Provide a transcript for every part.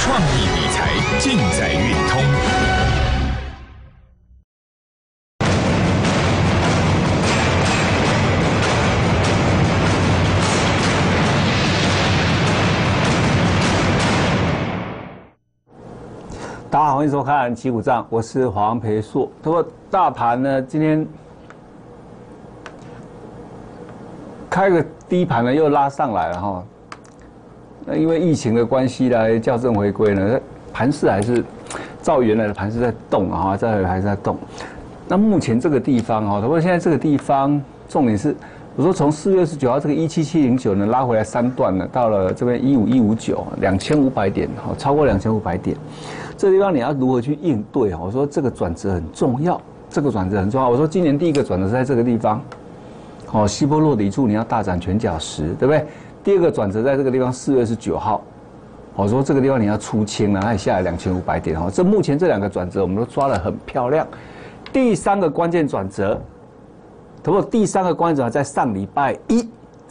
创意理财尽在运通。 大家好，欢迎收看《旗鼓账》，我是黄培硕。不过大盘呢，今天开个低盘呢，又拉上来了哈。那因为疫情的关系来校正回归呢，盘势还是照原来的盘势在动啊，还是在动。那目前这个地方哈，不过现在这个地方重点是，我说从4月29号这个17709呢拉回来3段呢，到了这边15159，2500点，好，超过2500点。这个地方你要如何去应对？我说这个转折很重要，这个转折很重要。我说今年第一个转折是在这个地方，哦，西波落底处你要大展拳脚石，对不对？第二个转折在这个地方，4月29号，我说这个地方你要出清了，那你下来2500点哦。这目前这两个转折我们都抓得很漂亮。第三个关键转折，不过第三个关键转折在上礼拜一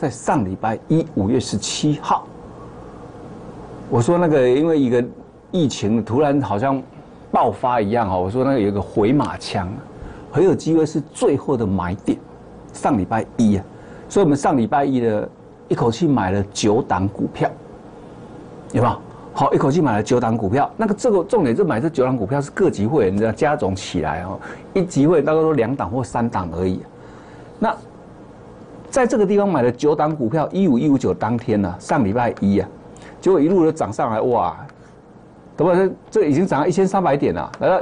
5月17号，我说那个因为一个疫情突然好像爆发一样哈，我说那个有一个回马枪，很有机会是最后的买点。上礼拜一啊，所以我们上礼拜一的一口气买了9档股票，有没有？好，一口气买了9档股票。那个这个重点是买这9档股票是各级会员这样加总起来哦，一级会员大概都2档或3档而已。那在这个地方买了9档股票，15159当天呢、上礼拜一啊，结果一路的涨上来，哇！对不对？这已经涨到1300点了，来到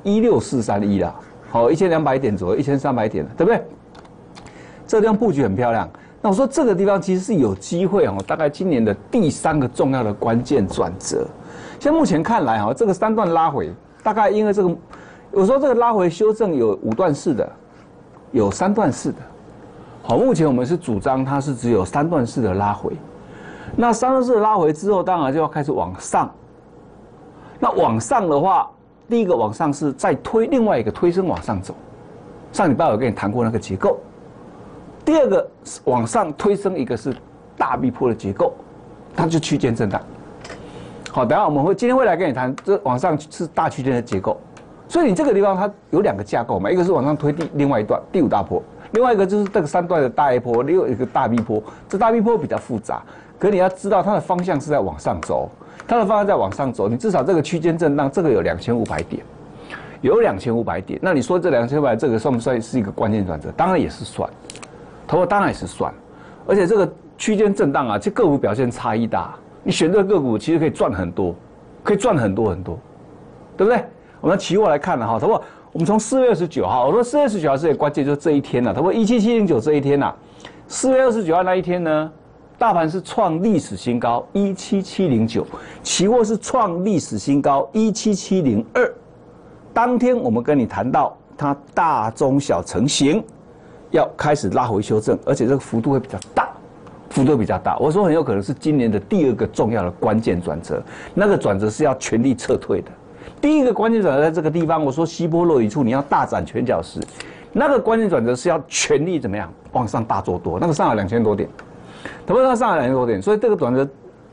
16431了，好，1200点左右，1300点了，对不对？这个地方布局很漂亮。那我说这个地方其实是有机会哦，大概今年的第3个重要的关键转折。现在目前看来哈，这个3段拉回，大概因为这个，我说这个拉回修正有5段式的，有3段式的。好，目前我们是主张它是只有3段式的拉回。那3段式的拉回之后，当然就要开始往上。那往上的话，第一个往上是再推，另外一个推升往上走。上礼拜我跟你谈过那个结构。第二个往上推升，一个是大逼坡的结构，它就区间震荡。好，等一下我们会今天会来跟你谈，这往上是大区间的结构。所以你这个地方它有2个架构嘛，一个是往上推另外一段第5大坡，另外一个就是这个3段的大 A 坡，另外一个大 B 坡。这大 B 坡比较复杂，可你要知道它的方向是在往上走，它的方向在往上走，你至少这个区间震荡，这个有2500点，有2500点。那你说这2500这个算不算是一个关键转折？当然也是算。当然也是算，而且这个区间震荡啊，这个股表现差异大，你选这个个股其实可以赚很多，可以赚很多，对不对？我们期货来看了哈，我们从4月29号，我说4月29号是关键，就是这一天了，17709这一天呐，4月29号那一天呢，大盘是创历史新高17709，期货是创历史新高17702，当天我们跟你谈到它大中小成型。要开始拉回修正，而且这个幅度会比较大，我说很有可能是今年的第2个重要的关键转折，那个转折是要全力撤退的。第一个关键转折在这个地方，我说西波落底处你要大展拳脚石，那个关键转折是要全力怎么样往上大做多，那个上来2000多点，它上来2000多点，所以这个转折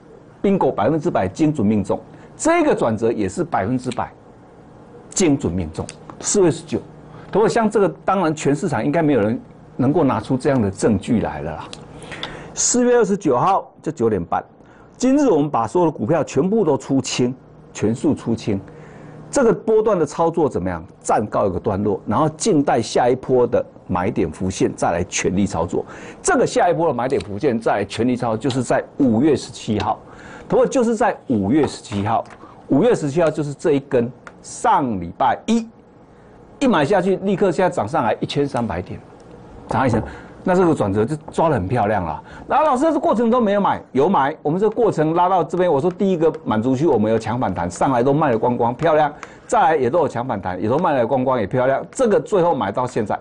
bingo100%精准命中，这个转折也是100%精准命中。4月19。不过像这个，当然全市场应该没有人能够拿出这样的证据来了啦。4月29号就9点半，今日我们把所有的股票全部都出清，全数出清。这个波段的操作怎么样？暂告一个段落，然后静待下一波的买点浮现，再来全力操作。这个下一波的买点浮现，再来全力操作，就是在5月17号。不过就是在5月17号，5月17号就是这一根上礼拜一买下去，立刻现在涨上来1300点，涨1000，那这个转折就抓得很漂亮了。然后老师这过程都没有买，有买。我们这个过程拉到这边，我说第一个满足区我们有强反弹，上来都卖了光光，漂亮。再来也都有强反弹，也都卖了光光，也漂亮。这个最后买到现在，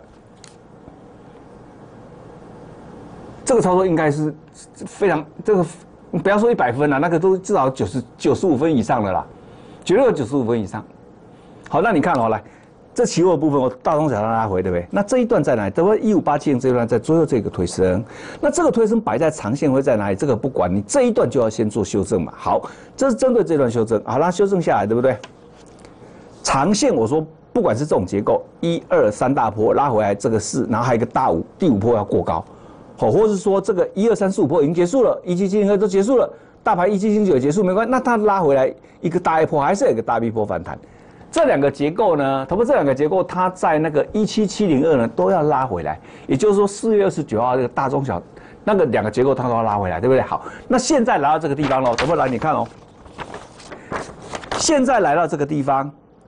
这个操作应该是非常这个，不要说100分了，那个都至少95分以上的啦，绝对有95分以上。好，那你看哦，来。 这期货的部分，我大中小拉回，对不对？那这一段在哪里？等会15870这一段在最后这个推升，那这个推升摆在长线会在哪里？这个不管你这一段就要先做修正嘛。好，这是针对这段修正，好，那修正下来，对不对？长线我说不管是这种结构，1、2、3大波拉回来这个4，然后还有一个大5，第5波要过高，好，或是说这个1、2、3、4、5波已经结束了，17702都结束了，大盘17709也结束没关系，那它拉回来一个大 A 波，还是有一个大 B 波反弹。这两个结构呢，同步这两个结构，它在那个17702呢都要拉回来，也就是说4月29号这个大中小那个两个结构它都要拉回来，对不对？好，那现在来到这个地方喽，怎么来？你看哦，现在来到这个地方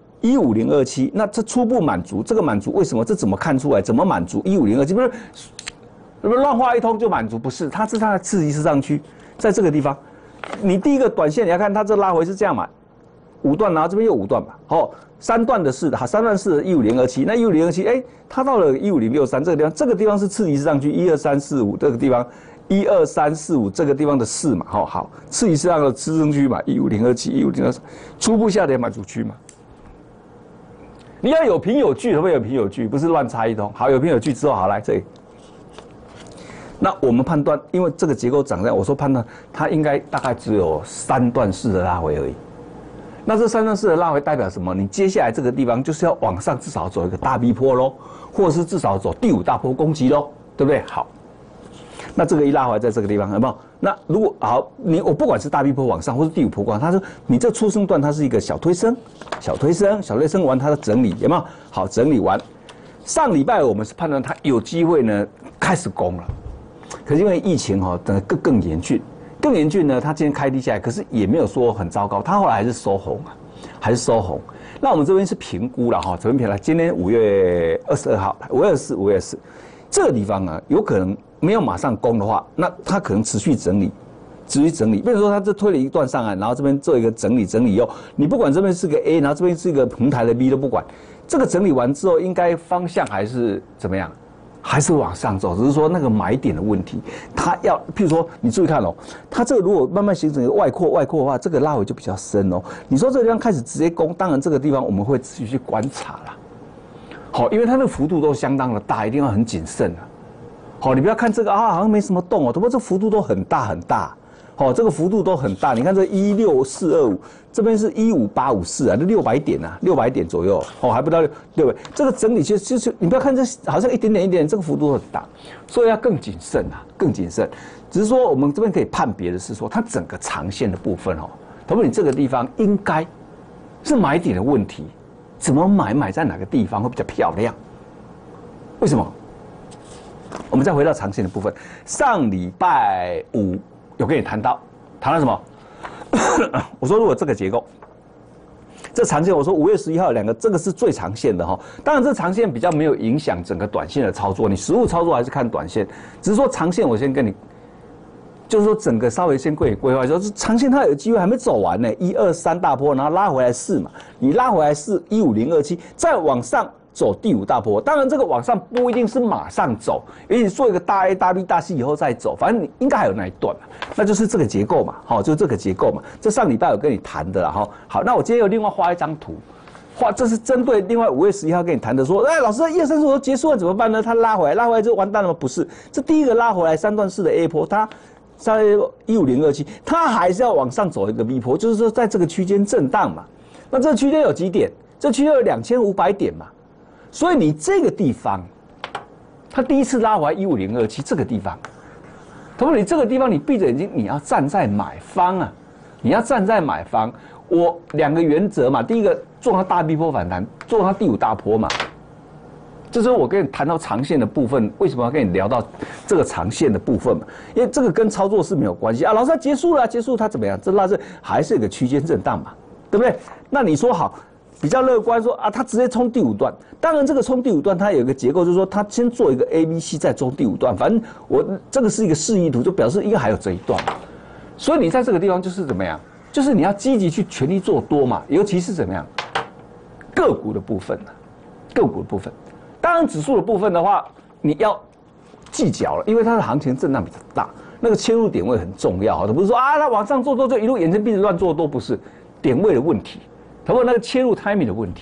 15027，那这初步满足，这个满足为什么？这怎么看出来？怎么满足15027？不是乱画一通就满足？不是，它是它的次级市场区，在这个地方，你第一个短线你要看它这拉回是这样嘛？5段，然后这边又5段嘛，好，3段的是的，好，3段是15027，那15027，哎，它到了15063这个地方，这个地方是次级市场区1、2、3、4、5这个地方，1、2、3、4、5这个地方的4嘛，好，次级市场的支撑区嘛，15027、15023，初步下跌满足区嘛。你要有凭有据，可不可以有凭有据？不是乱插一通。好，有凭有据之后，好来这里。那我们判断，因为这个结构长这样，我说判断它应该大概只有3段式的拉回而已。那这3段式的拉回代表什么？你接下来这个地方就是要往上至少走一个大 B 波咯，或者是至少走第5大波攻击咯，对不对？好，那这个一拉回来在这个地方，有没有？那如果好，我不管是大 B 波往上，或是第5波光，它说你这初升段它是一个小推升完它的整理，有没有？好，整理完，上礼拜我们是判断它有机会呢开始攻了，可是因为疫情哈，等更严峻。更严峻呢，它今天开低下来，可是也没有说很糟糕，它后来还是收红啊，还是收红。那我们这边是评估了哈，这边评了，今天5月22号，5月24，这个地方啊，有可能没有马上攻的话，那它可能持续整理。比如说它这推了一段上来，然后这边做一个整理以后，你不管这边是个 A， 然后这边是一个平台的 B 都不管，这个整理完之后，应该方向还是怎么样？还是往上走，只是说那个买点的问题。它要，譬如说，你注意看哦，它这个如果慢慢形成一个外扩的话，这个拉回就比较深哦。你说这个地方开始直接攻，当然这个地方我们会持续去观察啦。好，因为它那个幅度都相当的大，一定要很谨慎啊。好，你不要看这个啊，好像没什么动哦，不过这幅度都很大很大。好，这个幅度都很大。你看这16425，这边是15854啊，这600点啊，600点左右。哦，还不到600。这个整理其实你不要看这好像一点点，这个幅度很大，所以要更谨慎啊，更谨慎。只是说我们这边可以判别的是说，它整个长线的部分哦，同学你这个地方应该是买点的问题，怎么买在哪个地方会比较漂亮？为什么？我们再回到长线的部分，上礼拜5。有跟你谈到什么？我说如果这个结构，这长线，我说5月11号2个，这个是最长线的哈。当然，这长线比较没有影响整个短线的操作，你实物操作还是看短线。只是说长线，我先跟你，就是说整个稍微先规划，就是长线它有机会还没走完呢，1、2、3大波，然后拉回来4嘛，你拉回来4 15027，再往上。走第5大波，当然这个往上不一定是马上走，也许做一个大 A、大 B、大 C 以后再走，反正你应该还有那一段嘛，那就是这个结构嘛，好，就是这个结构嘛。这上礼拜有跟你谈的啦，哈。好，那我今天又另外画一张图，这是针对另外5月11号跟你谈的，说，老师1、2、3、4都结束了怎么办呢？它拉回来就完蛋了吗？不是，这第一个拉回来3段式的 A 波，它在15027，它还是要往上走一个 B 波，就是说在这个区间震荡嘛。那这个区间有几点？这区间有2500点嘛。所以你这个地方，它第一次拉回来15027这个地方，同学，你这个地方你闭着眼睛，你要站在买方啊，你要站在买方。我2个原则嘛，第一个做它大 B 波反弹，做它第5大波嘛。这是我跟你谈到长线的部分，为什么要跟你聊到这个长线的部分嘛？因为这个跟操作是没有关系啊。老师，它结束了，它怎么样？这还是有个区间震荡嘛，对不对？那你说好。比较乐观说啊，它直接冲第5段。当然，这个冲第5段，它有一个结构，就是说它先做一个 A、B、C， 再冲第5段。反正我这个是一个示意图，就表示应该还有这一段。所以你在这个地方就是怎么样？就是你要积极去全力做多嘛，尤其是怎么样？个股的部分个股的部分。当然，指数的部分的话，你要计较了，因为它的行情震荡比较大，那个切入点位很重要。不是说啊，它往上做多就一路眼睁闭着乱做多，不是点位的问题。包括那个切入 timing 的问题，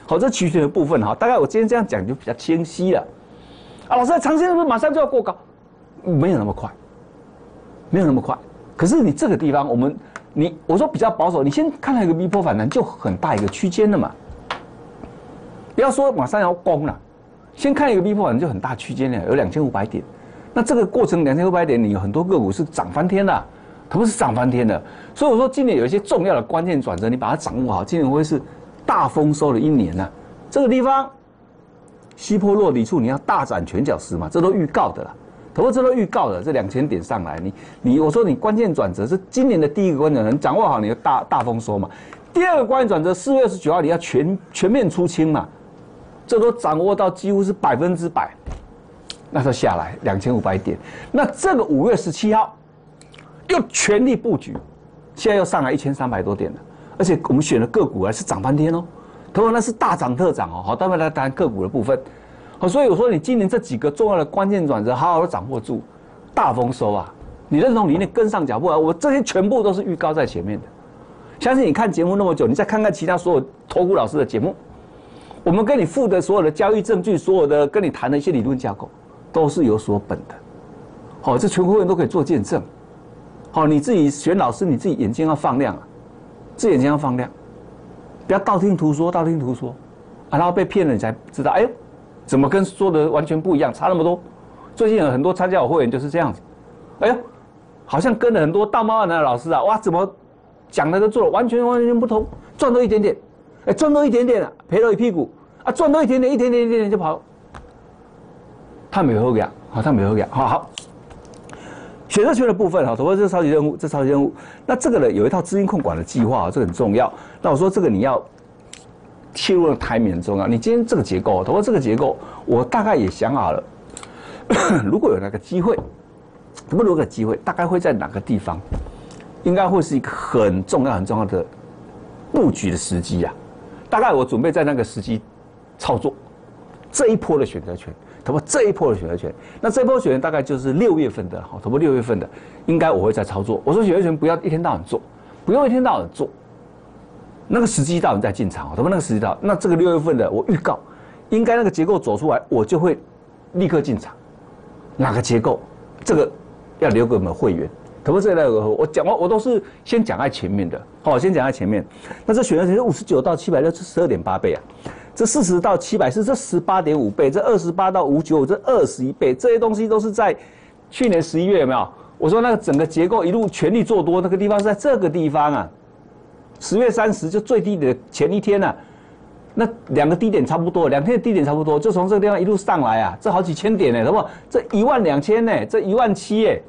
好，这期权的部分哈，大概我今天这样讲就比较清晰了。啊，老师，长线是不是马上就要过高？没有那么快，没有那么快。可是你这个地方，我说比较保守，你先看到一个 V 波反弹就很大一个区间了嘛，不要说马上要攻了，先看一个 V 波反弹就很大区间了，有2500点。那这个过程2500点，你有很多个股是涨翻天的，它不是涨翻天的。所以我说今年有一些重要的关键转折，你把它掌握好，今年会是大丰收的一年呐。这个地方西坡落底处，你要大展拳脚石嘛，这都预告的啦。投资这都预告的，这2000点上来，我说你关键转折是今年的第一个关键转折，掌握好你的大丰收嘛。第二个关键转折，4月29号你要全面出清嘛，这都掌握到几乎是100%，那时候下来2500点，那这个5月17号又全力布局，现在又上来1300多点了，而且我们选的个股还是涨翻天哦，同样那是大涨特涨哦。好，待会来谈个股的部分。好，所以我说你今年这几个重要的关键转折，好好的掌握住，大丰收啊！你认同理念跟上脚步啊！我这些全部都是预告在前面的。相信你看节目那么久，你再看看其他所有投顾老师的节目，我们跟你附的所有的交易证据，所有的跟你谈的一些理论架构，都是有所本的。好，这全国会员都可以做见证。好，你自己选老师，你自己眼睛要放亮啊，自己眼睛要放亮，不要道听途说，啊，然后被骗了，你才知道，哎呦。怎么跟说的完全不一样，差那么多？最近有很多参加我会员就是这样子，哎呦，好像跟了很多道貌岸然的老师啊，哇，怎么讲的跟做的完全不同，赚多一点点，哎，赚多一点点啊，赔了一屁股啊，赚多一点点，一点点就跑，他没有后仰，好，他没有后仰，好，选择权的部分哈，投资这超级任务，那这个呢有一套资金控管的计划，这个很重要。那我说这个你要。切入的timing很重要。你今天这个结构，投资这个结构，我大概也想好了。如果有那个机会，大概会在哪个地方？应该会是一个很重要的布局的时机啊。大概我准备在那个时机操作这一波的选择权，投资这一波的选择权。那这一波选择大概就是6月份的，好，投资6月份的，应该我会再操作。我说选择权不要一天到晚做，不用一天到晚做。那个时机到你再进场，那个时机到，那这个6月份的我预告，应该那个结构走出来，我就会立刻进场。哪个结构？这个要留给我们会员。投资这类我都是先讲在前面的，好，先讲在前面。那这选择权是59到700，是12.8倍啊。这40到700是这18.5倍，这28到595这21倍，这些东西都是在去年11月有没有？我说那个整个结构一路全力做多，那个地方是在这个地方啊。10月30就最低的前一天啊，那2个低点差不多，2天的低点差不多，就从这个地方一路上来啊，这好几千点呢，好不好？这12000呢，这17000哎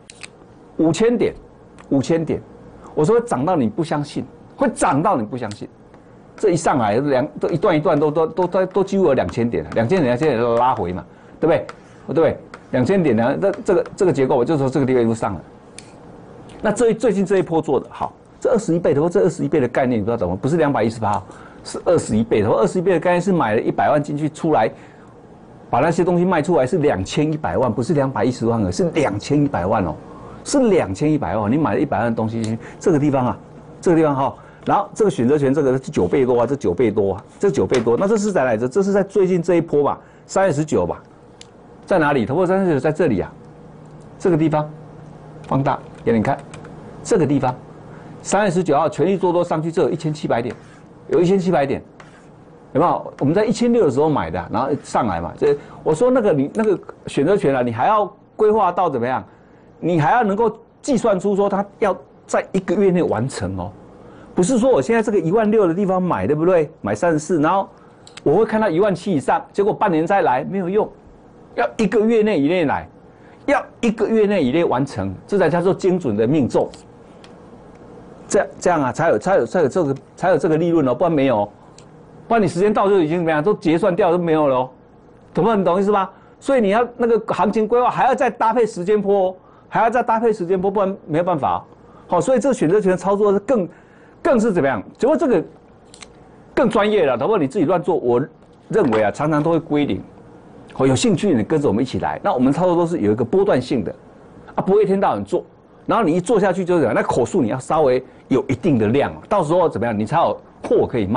，5000点，我说会涨到你不相信，会涨到你不相信，这一上来都一段一段都几乎有2000点了，2000点都拉回嘛，对不对？2000点呢，这个结构我就说这个地方一路上来，那最近这一波做的好。这21倍的，这21倍的概念你不知道怎么，不是218，是21倍的。21倍的概念是买了100万进去出来，把那些东西卖出来是2100万，不是210万，是2100万哦，是2100万。你买了100万的东西进去，这个地方哈，然后这个选择权这个是9倍多啊，这9倍多啊，这9倍多。那这是在哪里？这是在最近这一波吧，3月19吧，在哪里？投资3月19在这里啊，这个地方，放大给你看，这个地方。3月19号全力做多上去，这有1700点，有1700点，有没有？我们在1600的时候买的，然后上来嘛。这我说那个你那个选择权啊，你还要规划到怎么样？你还要能够计算出说它要在1个月内完成哦，不是说我现在这个16000的地方买，对不对？买34，然后我会看到17000以上，结果半年再来没有用，要1个月内以内来，要1个月内以内完成，这才叫做精准的命中。这样啊，才有这个利润哦，不然没有，不然你时间到就已经怎么样，都结算掉都没有了哦，你懂意思吗？所以你要那个行情规划还要再搭配时间波哦，不然没有办法哦。好，所以这个选择权操作是更是怎么样？只不过这个更专业了，你自己乱做，我认为啊，常常都会归零。好，有兴趣你跟着我们一起来，那我们操作都是有一个波段性的，啊，不会一天到晚做。然后你一做下去就是怎样？那口数你要稍微有一定的量，到时候怎么样？你才有货可以卖嘛。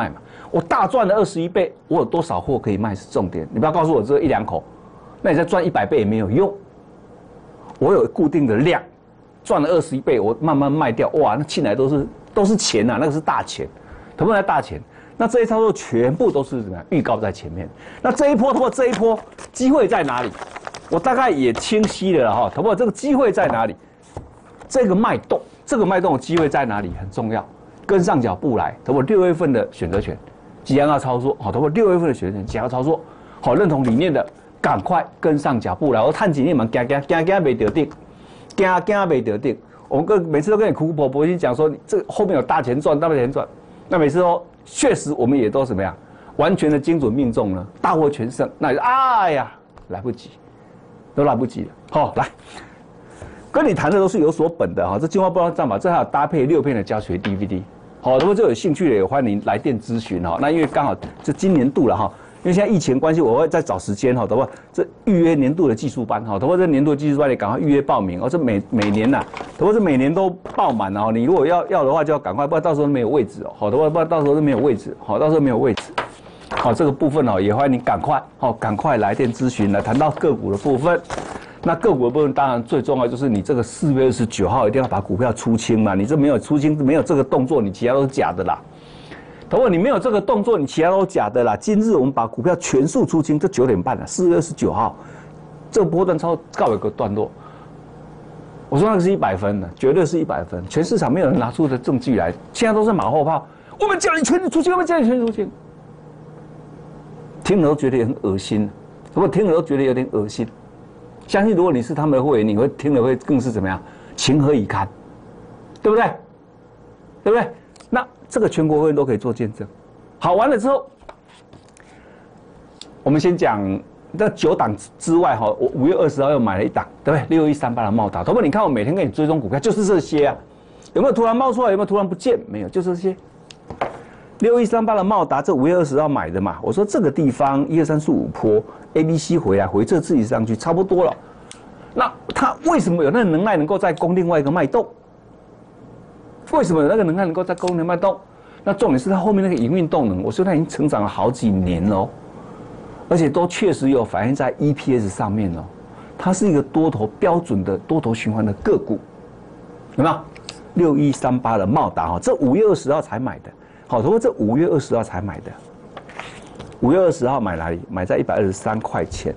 我大赚了21倍，我有多少货可以卖是重点。你不要告诉我只有1、2口，那你再赚100倍也没有用。我有固定的量，赚了21倍，我慢慢卖掉，哇，那进来都是钱啊，那个是大钱，同不同？大钱。那这一操作全部都是怎么样？预告在前面。那这一波，通过这一波机会在哪里？我大概也清晰了哈，同不同？这个机会在哪里？这个脉动的机会在哪里很重要，跟上脚步来，同不同？6月份的选择权，即将要操作，好，同不同？6月份的选择权即将要操作，好，认同理念的，赶快跟上脚步来。我探几年嘛，惊没得定，惊没得定。我们每次都跟你苦婆婆去讲说，这后面有大钱赚，大钱赚。那每次都确实我们也都怎么样，完全的精准命中了，大获全胜。那哎呀，来不及，都来不及了。好，来。跟你谈的都是有所本的哈，这金花包装战法，这还有搭配6片的教学 DVD， 好，如果这有兴趣的也欢迎来电咨询哈。那因为刚好这今年度了哈，因为现在疫情关系，我会再找时间哈，等会这预约年度的技术班哈，等会这年度的技术班你赶快预约报名哦，这每年呐，等会这每年都爆满哦，你如果要的话就要赶快，不然到时候没有位置哦，好，等会不然到时候都没有位置，好，到时候没有位置。好，这个部分哦，也欢迎你赶快来电咨询来谈到个股的部分。那个股的部分当然最重要就是你这个4月29号一定要把股票出清嘛，你这没有出清，没有这个动作，你其他都是假的啦。如果你没有这个动作，你其他都是假的啦。今日我们把股票全数出清，这9点半了，4月29号，这个波段超告一个段落。我说那个是100分的，绝对是100分，全市场没有人拿出的证据来，现在都是马后炮。我们叫你全出清，我们叫你全出清，听了都觉得很恶心，我听了都觉得有点恶心。相信如果你是他们的会员，你会听了会更是怎么样？情何以堪，对不对？对不对？那这个全国会员都可以做见证。好，完了之后，我们先讲那9档之外哈，我5月20号又买了一档，对不对？6138的茂达，同学们，你看我每天给你追踪股票就是这些啊，有没有突然冒出来？有没有突然不见？没有，就是这些。6138的茂达，这5月20号买的嘛，我说这个地方1、2、3、4、5波 ABC 回来回撤自己上去差不多了，那它为什么有那个能耐能够再攻另外一个脉动？为什么有那个能耐能够再攻另外脉动？那重点是它后面那个营运动能，我说它已经成长了好几年了，而且都确实有反映在 EPS 上面哦，它是一个多头标准的多头循环的个股，有没有？6138的茂达哈，这5月20号才买的。好，同学，这5月20号才买的，5月20号买哪里？买在123块钱，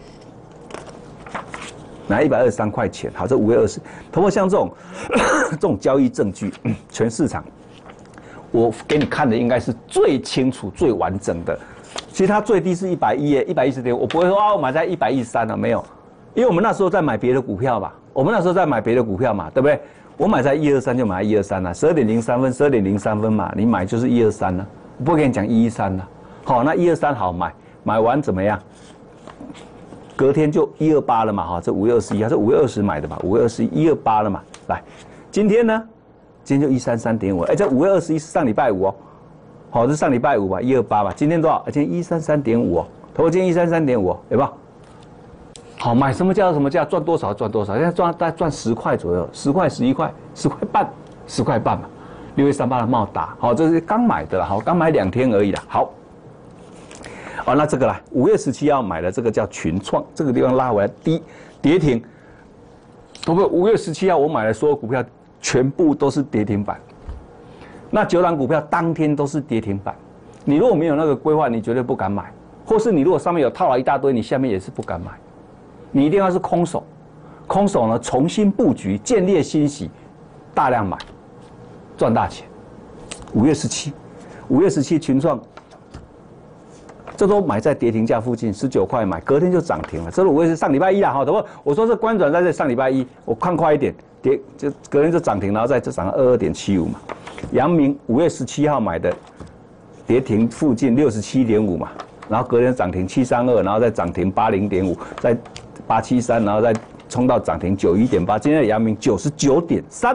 买123块钱。好，这5月20，同学像这种交易证据，全市场我给你看的应该是最清楚、最完整的。其实它最低是110.5，我不会说啊，我买在113了，没有，因为我们那时候在买别的股票嘛，对不对？我买在123就买在123了，12.03分，12.03分嘛，你买就是123了，我不会跟你讲113了。好，那123好买，买完怎么样？隔天就128了嘛，哈，这5月21号，这5月20买的嘛，5月21 128了嘛，来，今天呢？今天就133.5，哎，这5月21是上礼拜五哦，好，这上礼拜五吧，128吧，今天多少？今天133.5哦，头今天133.5，有没有？好，买什么价什么价，赚多少赚多少，现在大概赚10块左右，10块、11块、10块半、10块半嘛。6138的茂达，好，这是刚买的啦，好，刚买2天而已啦，好。好，那这个啦，5月17号买的这个叫群创，这个地方拉回来跌停。不过5月17号我买的所有股票全部都是跌停板，那9档股票当天都是跌停板。你如果没有那个规划，你绝对不敢买，或是你如果上面有套了一大堆，你下面也是不敢买。你一定要是空手，空手呢重新布局，建立欣喜，大量买，赚大钱。5月17群创，这都买在跌停价附近，19块买，隔天就涨停了。这5月是上礼拜一啦，好，等会我说这关转在这上礼拜一，我看快一点，就隔天就涨停，然后再涨到22.75嘛。阳明5月17号买的，跌停附近67.5嘛，然后隔天涨停732，然后再涨停80.5，再873，然后再冲到涨停91.8。今天的阳明99.3，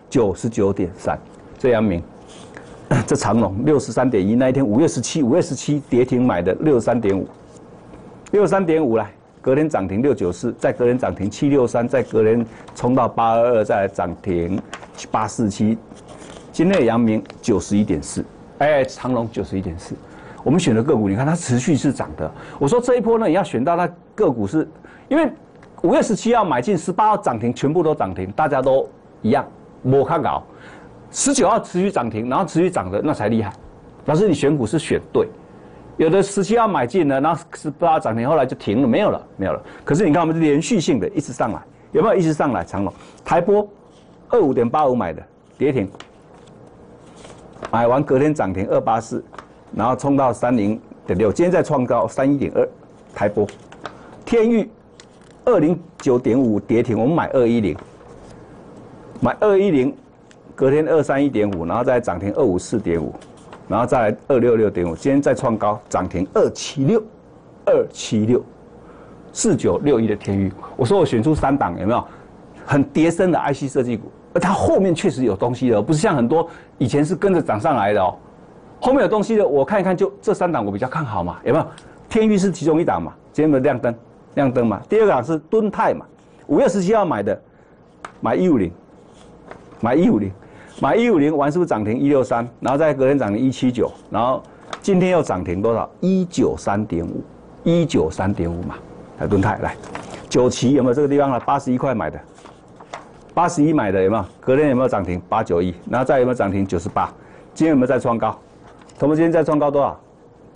这阳明，这长荣63.1，那一天5月17跌停买的63.5来，隔天涨停694，再隔天涨停763，再隔天冲到822，再来涨停847。今天的阳明91.4，哎，长荣91.4。 我们选的个股，你看它持续是涨的。我说这一波呢，你要选到它个股是，因为5月17号买进，18号涨停，全部都涨停，大家都一样，没看搞。19号持续涨停，然后持续涨的那才厉害。老师，你选股是选对，有的17号买进了，然后18号涨停，后来就停了，没有了。可是你看我们是连续性的一直上来，有没有一直上来？长荣、台玻25.85买的跌停，买完隔天涨停284，然后冲到30.6，今天再创高31.2，台玻、天钰209.5跌停，我们买210，买210，隔天231.5，然后再涨停254.5，然后再来266.5，今天再创高涨停276，496的天钰。我说我选出3档，有没有很跌深的 IC 设计股？而它后面确实有东西的，不是像很多以前是跟着涨上来的哦。后面有东西的，我看一看，就这3档我比较看好嘛，有没有？天钰是其中一档嘛，今天的亮灯嘛。第二档是敦泰嘛，5月17号买的，买150，完是不是涨停163，然后再隔天涨停179，然后今天又涨停多少？193.5嘛，来敦泰来，9期有没有这个地方了？81块买的。81买的有没有？隔天有没有涨停891？然后再有没有涨停98？今天有没有再创高？同们今天再创高多少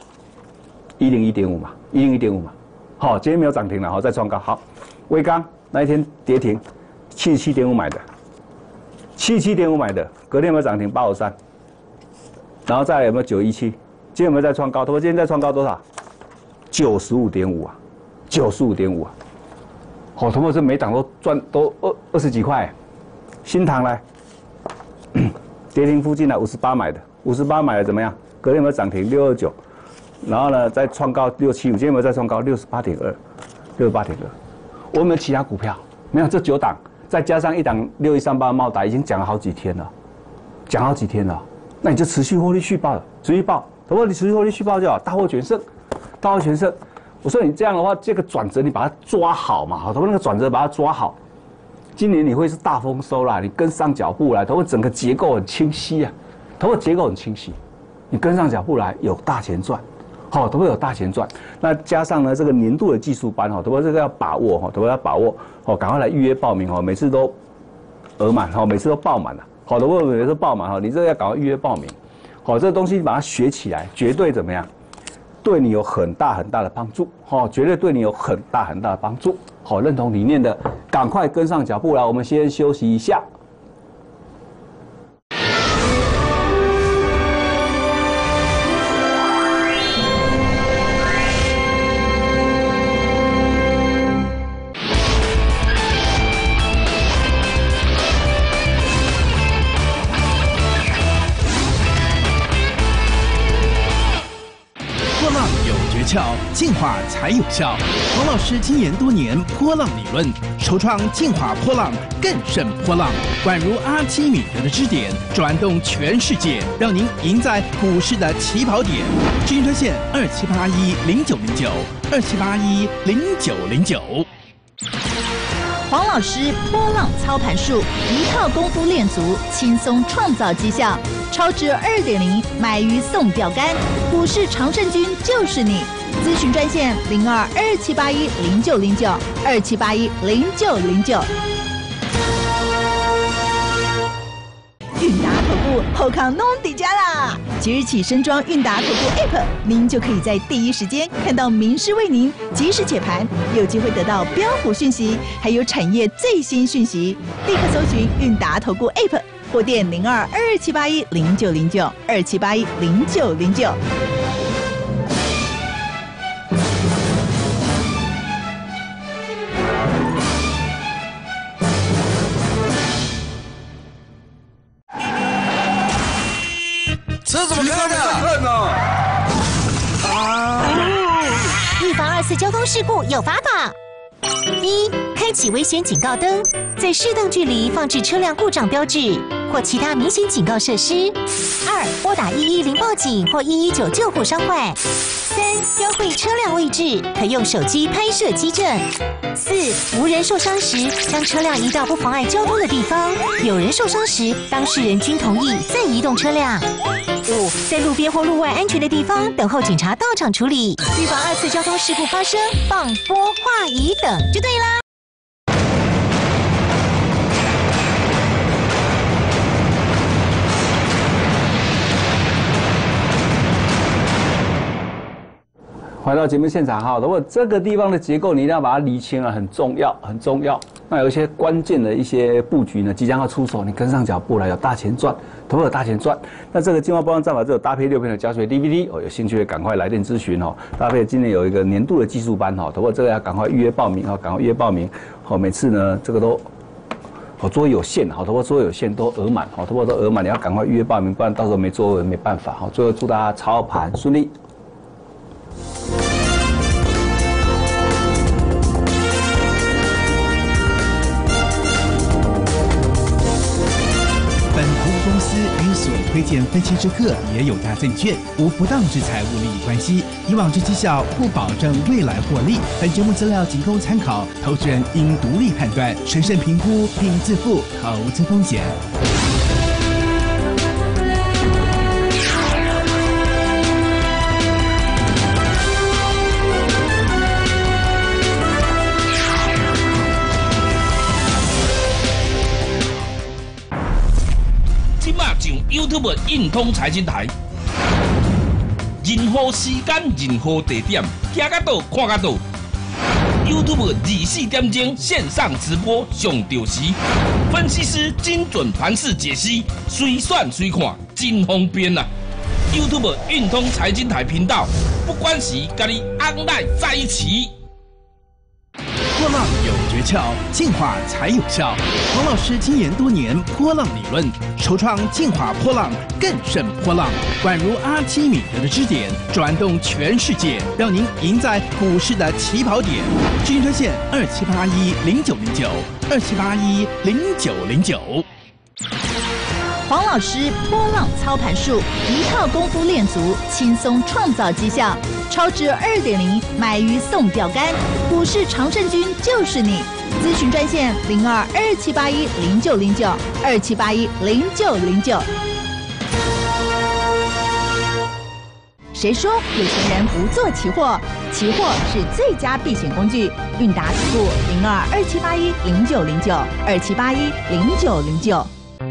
？101.5嘛，101.5嘛。好，今天没有涨停了，好，再创高。好，威刚那一天跌停，77.5买的，77.5买的，隔天有没有涨停853？然后再来有没有917？今天有没有再创高？同们今天再创高多少？95.5啊，95.5啊。好，同学是每档都赚都20几块，新唐来，跌停附近来58买的，58买的怎么样？隔天有没有涨停629？然后呢再创高675，今天有没有再创高68.2？我有没有其他股票？没有，这9档再加上一档6138的茂达，已经讲了好几天了，那你就持续获利续报了，持续报，同学你持续获利续报就好，大获全胜。我说你这样的话，这个转折你把它抓好嘛，好，同学那个转折把它抓好，今年你会是大丰收啦，你跟上脚步来，同学整个结构很清晰啊，同学结构很清晰，你跟上脚步来有大钱赚，好，同学有大钱赚，那加上呢这个年度的技术班哈，同学这个要把握哈，同学要把握，哦，赶快来预约报名哈，每次都额满哈，每次都爆满了，好，同学每次都爆满哈，你这个要赶快预约报名，好，这个东西把它学起来，绝对怎么样？对你有很大的帮助，绝对对你有很大的帮助。好，认同理念的，赶快跟上脚步来。我们先休息一下。 进化才有效。黄老师精研多年波浪理论，首创进化波浪，更胜波浪，宛如阿基米德的支点，转动全世界，让您赢在股市的起跑点。咨询专线27810909，27810909。 黄老师波浪操盘术，一套功夫练足，轻松创造绩效。超值2.0，买鱼送钓竿，股市常胜军就是你。咨询专线0227810909，27810909。韵达投顾后康弄底家啦！即日起升装韵达投顾 App， 您就可以在第一时间看到名师为您及时解盘，有机会得到标股讯息，还有产业最新讯息。立刻搜寻韵达投顾 App， 或电0227810909，27810909。 这怎么看的？ 预防2次交通事故有法宝：一、开启危险警告灯，在适当距离放置车辆故障标志或其他明显警告设施；二、拨打110报警或119救护伤患；三、标会车辆位置，可用手机拍摄机证；四、无人受伤时，将车辆移到不妨碍交通的地方；有人受伤时，当事人均同意再移动车辆。 5，在路边或路外安全的地方等候警察到场处理，预防2次交通事故发生。放拨话仪等就对啦。 回到节目现场哈，如果这个地方的结构你一定要把它理清了，很重要，很重要。那有一些关键的一些布局呢，即将要出手，你跟上脚步来，有大钱赚，投入有大钱赚。那这个进化包装战法只有搭配6篇的教学 DVD 哦，有兴趣的赶快来电咨询哦。搭配今年有一个年度的技术班哈，投入这个要赶快预约报名啊，赶快预约报名。好，每次呢这个都。座位有限，好，座位有限都额满，好，都额满，你要赶快预约报名，不然到时候没座位没办法。好，最后祝大家操盘顺利。 本服务公司与所推荐分期之客也有大证券无不当之财务利益关系，以往之绩效不保证未来获利。本节目资料仅供参考，投资人应独立判断、审慎评估并自负投资风险。 上 YouTube 运通财经台，任何时间、任何地点，听得到、看得到。YouTube 24点钟线上直播上到时，分析师精准盘势解析，随选随看，真方便啊 ！YouTube 运通财经台频道，不管时，跟你 online 在一起。 波浪有诀窍，进化才有效。黄老师精研多年波浪理论，首创进化波浪，更胜波浪。宛如阿基米德的支点，转动全世界，让您赢在股市的起跑点。咨询专线2781-0909，2781-0909。 黄老师波浪操盘术，一套功夫练足，轻松创造绩效。超值2.0，买鱼送钓竿，股市常胜军就是你。咨询专线02-2781-0909，2781-0909。谁说有钱人不做期货？期货是最佳避险工具。韵达投顾02-2781-0909，2781-0909。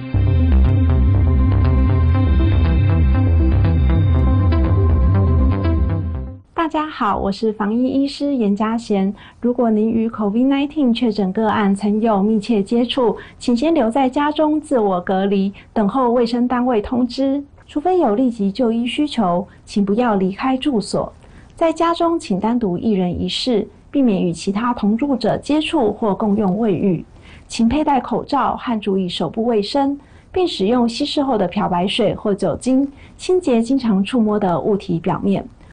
大家好，我是防疫医师严嘉贤。如果您与 COVID-19 确诊个案曾有密切接触，请先留在家中自我隔离，等候卫生单位通知。除非有立即就医需求，请不要离开住所。在家中请单独1人1室，避免与其他同住者接触或共用卫浴。请佩戴口罩和注意手部卫生，并使用稀释后的漂白水或酒精清洁经常触摸的物体表面。